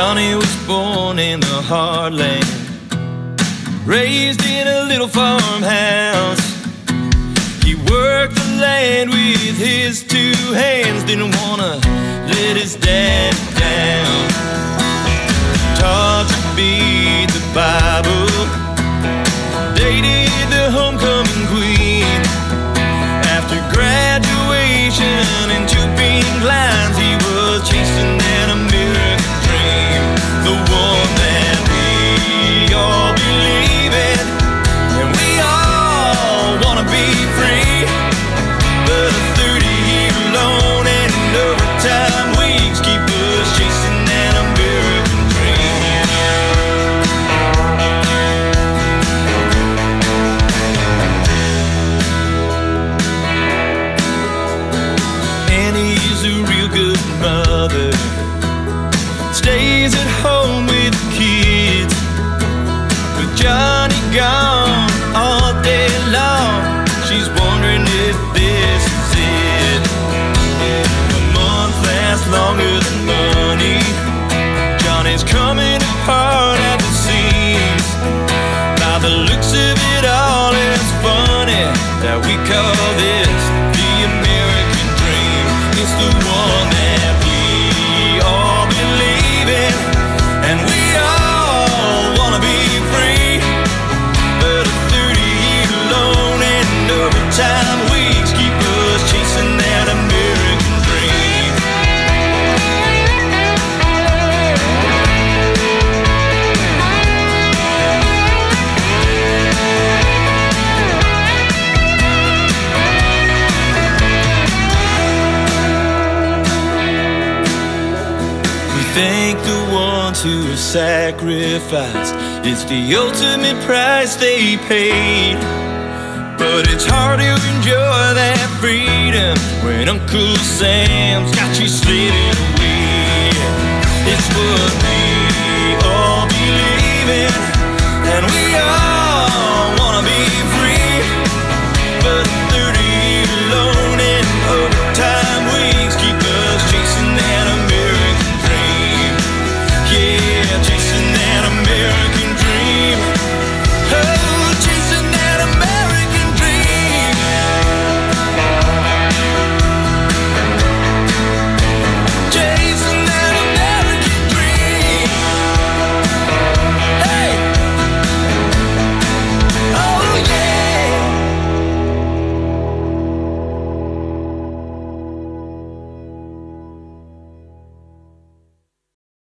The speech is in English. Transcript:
Johnny was born in the heartland, raised in a little farmhouse. He worked the land with his two hands, didn't wanna let his dad down. Taught to beat the Bible, dated the homecoming queen. After graduation and 2 pink lines, he was chasing an American dream, the one that we all believe in, and we all wanna be free. But a 30-year loan and overtime weeks keep us chasing an American dream. Annie's a real good mother, stays at home with the kids. With Johnny gone all day long, she's wondering if this is it. A month lasts longer than money. Johnny's coming apart at the seams. By the looks of it all, it's funny that we call this the American dream. It's the one that we all believe in, and we all wanna be free. But a 30-year loan and overtime weeks keep us chasing that American dream. We thank the ones who have sacrificed. It's the ultimate price they paid. But it's hard to enjoy that freedom when Uncle Sam's got you slipping away. It's what we all believe in, and we all wanna be